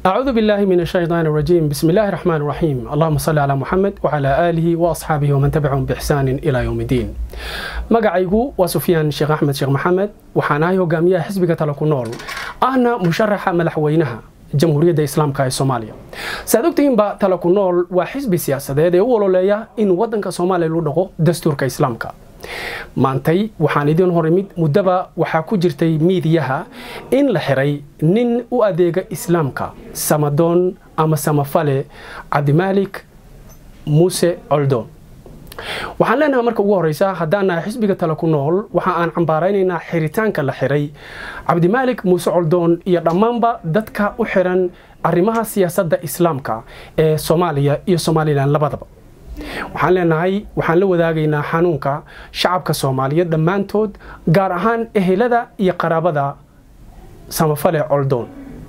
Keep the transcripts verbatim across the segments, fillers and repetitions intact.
أعوذ بالله من الشيطان الرجيم. بسم الله الرحمن الرحيم. اللهم صل على محمد وعلى آله وأصحابه ومن تبعهم بإحسان إلى يوم الدين. مقعيقو وسفيان شيخ أحمد شيخ محمد وحنايو قامية حزبك تلقنول أنا مشرحة ملحوينها جمهورية الإسلام كاي الصومالية. سادوكتين با تلقنول وحزب سياسة ده يقولوا ليا إن ودنك الصومالي لودغو دستور كإسلام كا maantay waxaan idin horimid mudaba waxa ku jirtay miidiyaha in la xiray nin u adeega islaamka samadoon ama samafale Cabdimalik Muuse Coldoon. waxaan leenahay marka ugu horeysa hadana xisbiga tala ku nool waxa aan cambaaraynayna xiritaanka la xiray Cabdimalik Muuse Coldoon iyo dhamaanba dadka u xiran arrimaha siyaasadda islaamka ee Soomaaliya iyo Soomaaliland labadaba. waxaan leenahay waxaan la wadaagaynaa xanuunka shacabka Soomaaliyeed dhamaantood gaar ahaan ehelada iyo qaraabada samafale Coldoon.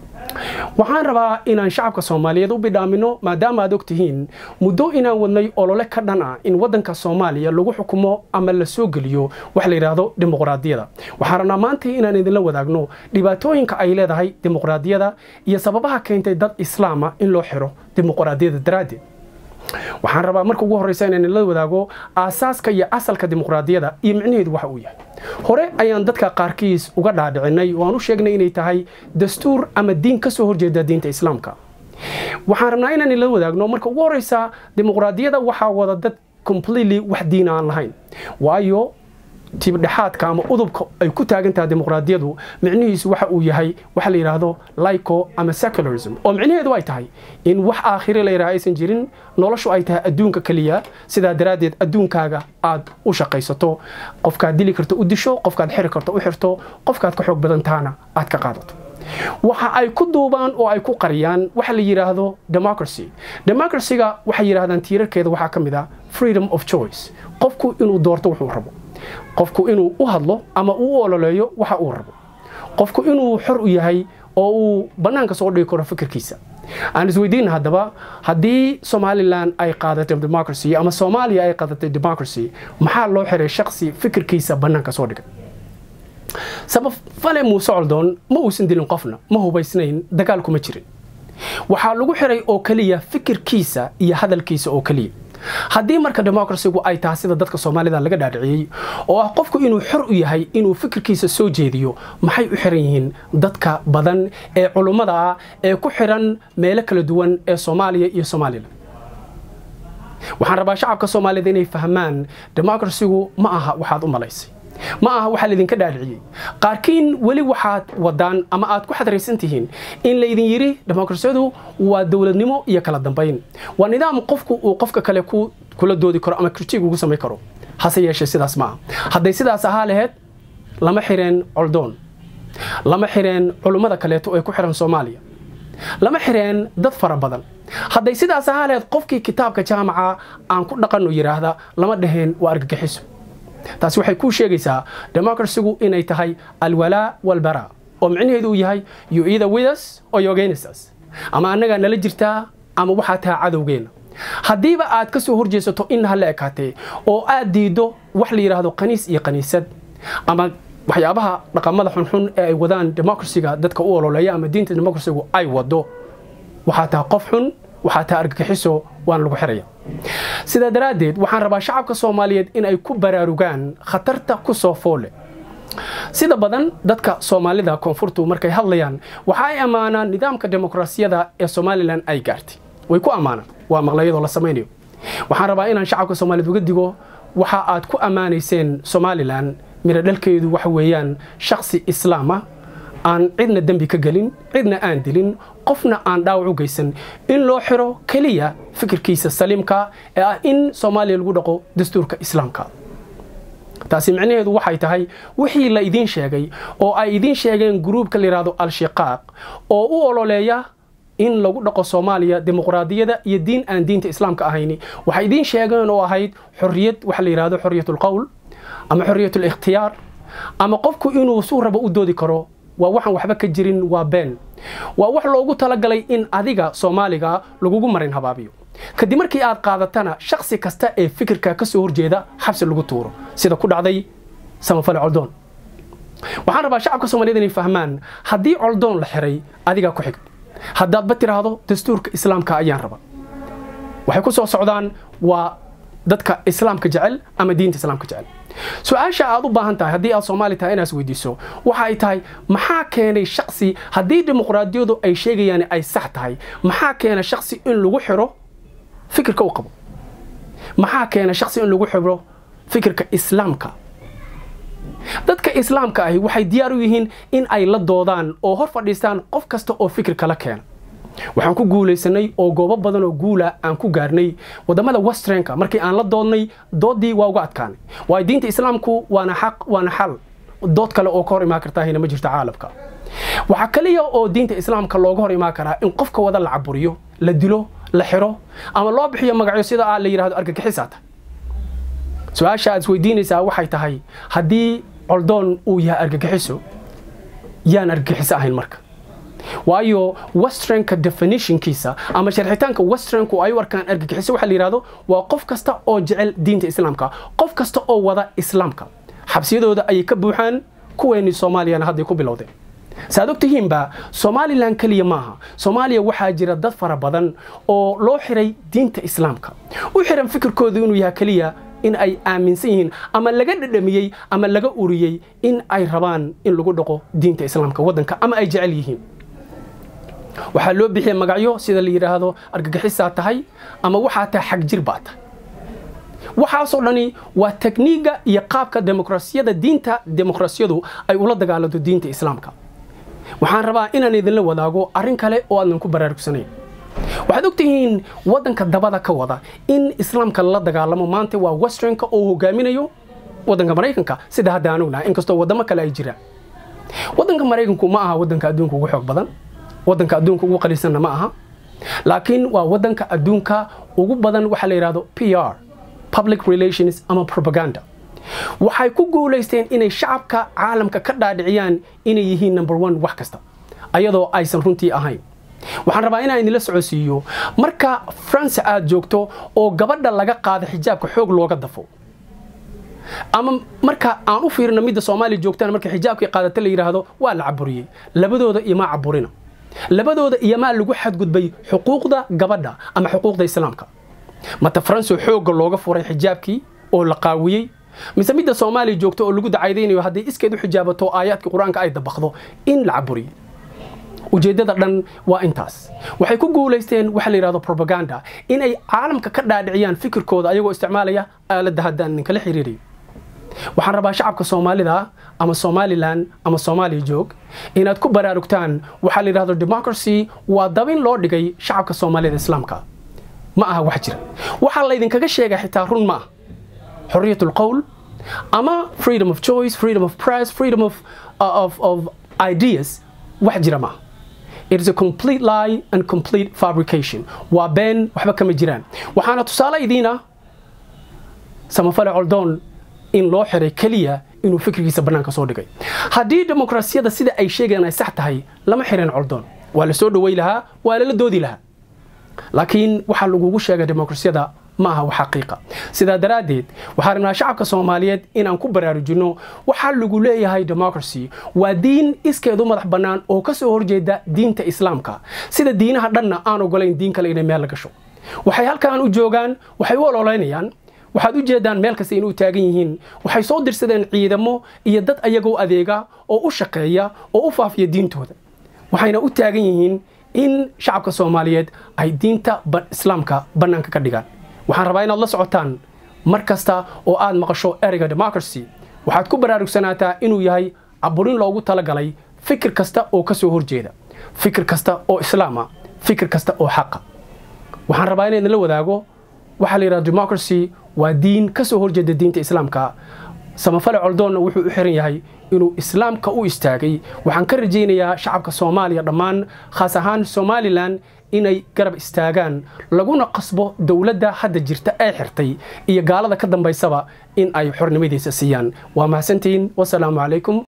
waxaan rabaa inaan shacabka Soomaaliyeed u bidhaamino maadaama aad ogtihiin muddo inaan wadnay olole ka dhan ah in wadanka Soomaaliya lagu xukumo ama la soo geliyo wax la yiraahdo dimuqraadiyada. waxaan rabnaa maanta inaan idin la wadaagno dhibaatooyinka ay leedahay dimuqraadiyada iyo sababaha keentay dad islaama in loo xiro dimuqraadiyada daraaddeed. waxaan rabaa marka ugu horeysa inaan la wadaago aasaaska iyo asalka dimuqraadiyada iyo micnaheedu waxa uu yahay. hore ayaan dadka qaarkiis uga dhaadhicinay oo aan u sheegnay inay tahay dastuur ama diin ka soo horjeeda diinta islaamka. waxaan rabnaa inaan la wadaagno marka ugu horeysa dimuqraadiyada waxa wada dad completely wax diin aan lahayn. waayo tibdhaxaadka ama udubka ay ku taagan tahay dimuqraadiyadu micnihiisu waxa uu yahay waxa la yiraahdo laico ama secularism oo micnaheedu ay tahay in wax aakhire la yiraahdo aysan jirin noloshu ay tahay adduunka kaliya sida daraadeed adduunkaaga aad u shaqaysato qofka dili karto u disho qofka xiri karto u xirto qofka ka xoog badan taana aad ka qaadato. waxa ay ku duubaan oo ay ku qariyaan waxa la yiraahdo democracy. democracy-ga waxa yiraahdaan tiirarkeeda waxa kamid ah freedom of choice, qofku inuu doorto wuxuu rabo, qofku inuu u hadlo ama uu ololeeyo waxa uu rabo, qofku inuu xor u yahay oo uu banaanka soo dhigi karo fikirkiisa. aan isweydiin hadaba hadii Somaliland ay qaadatay democracy ama Soomaaliya ay qaadatay democracy maxaa loo xiray shakhsi fikirkiisa banaanka soo dhigay? sabab fale Muuse Coldoon ma uusan dilin qofna, ma hubaysnayn, dagaal kuma jirin. waxa lagu xiray oo kaliya fikirkiisa iyo hadalkiisa oo kaliya. haddii marka democracy-gu ay tahay sida dadka Soomaalida laga dhaadhiciyay oo ah qofku inuu xor u yahay inuu fikirkiisa soo jeediyo, maxay u xiran yihiin dadka badan ee culimada ah ee ku xiran meelo kala duwan ee Soomaaliya iyo Soomaaliland? waxaan rabaa shacabka Soomaalida inay fahmaan democracy-gu ma aha waxaad u malaysay, ma aha waxa la idinka dhaadhiciyay. qaarkiin wali waxaad wadaan ama aad ku xadaraysan tihiin in la idin yiri democracy-du waa dawladnimo iyo kala dambeyn, waa nidaam qofku uu qofka kale ku kula doodi karo ama critique ugu sameey karo. hase yeeshee sidaas ma aha. hadday sidaas ahaa lahayd lama xireen Coldoon, lama xireen culimada kaleeto ee ku xiran Soomaaliya, lama xireen dad fara badan. hadday sidaas ahaa lahayd qofkii kitaabka jaamaca aan ku dhaqano yiraahda lama dhaheen waa argagixiso. taasi waxay ku sheegaysaa democracy-gu inay tahay alwala walbara oo micnaheedu yahay you either with us or you against us, ama anaga nala jirtaa ama waxa taa cadowgeena. hadiiba aad ka soo horjeesato in hal ekaatee oo aad diido wax la yiraahdo qaniis iyo qaniisad ama waxyaabaha dhaqamada xunxun ee ay wadaan democracy-ga dadka u ololeeya ama diinta democracy-gu ay wado, waxa taa qof xun, waxa taa argagixiso, waan lagu xiraya. sida daraadeed waxaan rabaa shacabka Soomaaliyeed in ay ku baraarugaan khatarta ku soo foole. sida badan dadka Soomaalida koonfurtu markay hadlayaan waxa ay amaanaan nidaamka dimuqraasiyada ee Somaliland ay gaartay, way ku amaanaan, waa maqlayado la sameeyo. waxaan rabaa inaan shacabka Soomaaliyeed uga digo waxa aad ku amaanayseen Somaliland mira dhalkeedu waxa weeyaan shakhsi islaama aan cidna dambi ka galin, cidna aan dilin, qofna aan dhaawac u geysan, in loo xiro kaliya fikirkiisa saliimka ee ah in Soomaaliya lagu dhaqo dastuurka islaamka. taasi micnaheedu waxay tahay wixii la idin sheegay oo ay idin sheegeen groupka la yiraahdo al-shiqaaq oo u ololeeya in lagu dhaqo Soomaaliya dimuqraadiyada iyo diin aan diinta islaamka ahayn. waxay idin sheegeen oo ahayd xorriyad, waxa la yiraahdo xorriyatul qawl ama xorriyatul ikhtiyaar, ama qofku inuu soo rabo u doodi karo. waa waxan waxba ka jirin, waa been. waa wax loogu talagalay in adiga Soomaaliga lagugu marin habaabiyo. kadib markii aad qaadatana shakhsi kasta ee fikirka ka soo horjeeda xabsi lagu tuuro sida ku dhacday samafale Coldoon. waxaan rabaa shacabka Soomaaliyeed inay fahmaan haddii Coldoon la xiray adiga ku xig, haddaad ba tiraahdo dastuurka islaamka ayaan raba waxay ku soo socdaan waa dadka islaamka jecel ama diinta islaamka jecel su'aasha aad u baahan tahay haddii aad Soomaali tahay inaad weydiiso waxa ay tahay maxaa keenay shakhsi haddii dimuqraadiyadu ay sheegayaan ay sax tahay maxaa keenay shakhsi in lagu xiro fikirka uu qabo maxaa keenay shakhsi in lagu xiro fikirka islaamka dadka islaamka ahi waxay diyaar u yihiin in ay la doodaan oo hor fadhiistaan qof kasta oo fikir kala keena waxaan ku guuleysanay oo goobo badan oo guula aan ku gaarnay wadamada westernka markii aan la doodnay doodii waa uga adkaanay waa diinta islaamku waana xaq waana xal dood kale oo ka hor imaan kartaa hina ma jirto caalamka waxa kaliya oo diinta islaamka looga hor imaan karaa in qofka wada la caburiyo la dilo la xiro ama loo bixiyo magacyo sida aan la yiraahdo argagixisaata su'aasha aad isweydiinaysaa waxay tahay haddii coldoon uu yahay argagixiso yaan argagixiso ahayn marka waayo westernka definitionkiisa ama sharxitaanka westernku ay u arkaan argagixiso waxa la yiraahdo waa qof kasta oo jecel diinta islaamka qof kasta oo wada islaamka xabsiyadooda ay ka buuxaan kuweeni Soomaaliya hadda ku bilowdeen saad ogtihiinba Somaliland kaliya maaha Soomaaliya waxaa jira dad fara badan oo loo xiray diinta islaamka u xiran fikirkooda inuu yahay kaliya in ay aaminsan yihiin ama laga dhadhamiyay ama laga uriyay in ay rabaan in lagu dhaqo diinta islaamka wadanka ama ay jecel yihiin waxa loo bixiyay magacyo sida la yiraahdo argagixisa tahay ama waxa tahay xaq jir baad waxa soo dhani waa tekniiga iyo qaabka dimuqraasiyada diinta dimuqraasiyadu ay ula dagaalanto diinta islaamka waxaan rabaa inaan idin la wadaago arin kale oo aan ku baraarugsanayn waxaad ogtihiin wadanka dabada ka wada in islaamka la dagaalamo maanta waa westernka oo hogaaminayo wadanka Mareykanka sida hadda aan ognahay inkastoo wadamo kale ay jiraan wadanka Mareykanku ma aha wadanka adduunka ugu xoog badan wadanka adduunka ugu qalisanna ma aha laakiin waa wadanka adduunka ugu badan waxa la yiraahdo P R public relations ama propaganda waxay ku guuleysteen inay shacabka caalamka ka dhaadhiciyaan inay yihiin number one wax kasta ayadoo aysan runtii ahayn waxaan rabaa inaan idin la socodsiiyo marka France aad joogto oo gabadha laga qaado xijaabka xoog looga dafo ama marka aan u fiirino midda Soomaaliya joogtaan marka xijaabka qaadata la yiraahdo waa la caburiyay labadooda iyo ma caburina labadooda iyo ma lagu xadgudbay xuquuqda gabadha ama xuquuqda islaamka mata France xoog looga furay xijaabkii oo la qaawiyay mise midda Soomaaliya joogto oo lagu dacaydeynayo hadii iskeed u xijaabato aayaadka Quraanka ay dabaqdo in la caburiyo ujeedada dhan waa intaas waxay ku guuleysteen waxa la yiraahdo propaganda in ay caalamka ka dhaadhiciyaan fikirkooda ayagoo isticmaalaya aalada haddaan kala xiriiriyo waxaan rabaa shacabka Soomaalida ama Somaliland ama Soomaaliya joog inaad ku baraarugtaan waxa la yiraahdo democracy waa dabin loo dhigay shacabka Soomaalida islaamka ma aha wax jira waxa la idin kaga sheegay xitaa run ma xorriyatul qawl ama freedom of choice freedom of press freedom of uh, of of ideas wax jira ma it is a complete lie and complete fabrication waa been waxba kama jiraan waxaana tusaale idina samafale coldoon in loo xiray kaliya inuu fikirkiisa banaanka soo dhigay hadii dimuqraasiyada sida ay sheegaan ay sax tahay lama xirin coldoon waa la soo dhaweey lahaa waa la doodi lahaa laakiin waxa lagu sheegay dimuqraasiyada ma aha wax xaqiiqa sida daraadeed waxa rabnaa shacabka Soomaaliyeed inaan ku baraarujino waxa lagu leeyahay democracy waa diin iskeedu madax banaan oo ka soo horjeeda diinta islaamka sida diinaha dhanna aan ogolayn diin kale inay meel laga gasho waxay halkaan u joogaan waxay u ololeynayaan waxaad u jeedaan meel kasta inuu taagan yihiin waxay soo dirsadeen ciidamo iyo dad ayagoo adeega oo u shaqeeya oo u faafiya diintooda waxayna u taagan yihiin in shacabka Soomaaliyeed ay diinta islaamka banaanka ka dhigaan waxaan rabaa inaad la socotaan markasta oo aad maqasho ereyga democracy waxaad ku baraarugsanataa inuu yahay caburin loogu talagalay fikir kasta oo ka soo horjeeda fikir kasta oo islaama fikir kasta oo xaq waxaan rabaa inaan la wadaago waxa la yiraahdo democracy waa diin ka soo horjeeda diinta islaamka samafale coldoon wuxuu u xiran yahay inuu islaamka u istaagay waxaan ka rajaynayaa shacabka Soomaaliya dhamaan khaas ahaan Somaliland inay garab istaagaan laguna qasbo dawladda hadda jirta ay xirtay iyo gaalada ka dambeysaba in ay xornimadiisa siiyaan waa mahadsantiin wassalaamu calaykum